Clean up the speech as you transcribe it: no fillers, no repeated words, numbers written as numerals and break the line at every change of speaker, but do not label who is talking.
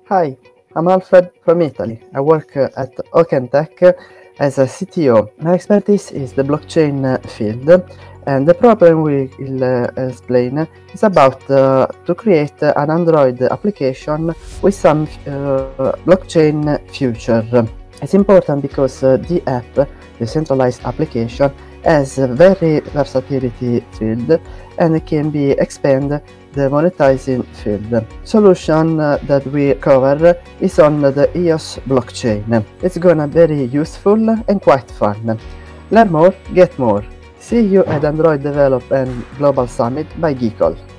Hi, I'm Alfred from Italy. I work at Okentech as a CTO. My expertise is the blockchain field, and the problem we will explain is about to create an Android application with some blockchain feature. It's important because the app, the centralized application, has a very versatility field and it can be expanded the monetizing field. Solution that we cover is on the EOS blockchain. It's gonna very useful and quite fun. Learn more, get more. See you at Android Develop and Global Summit by Geekol.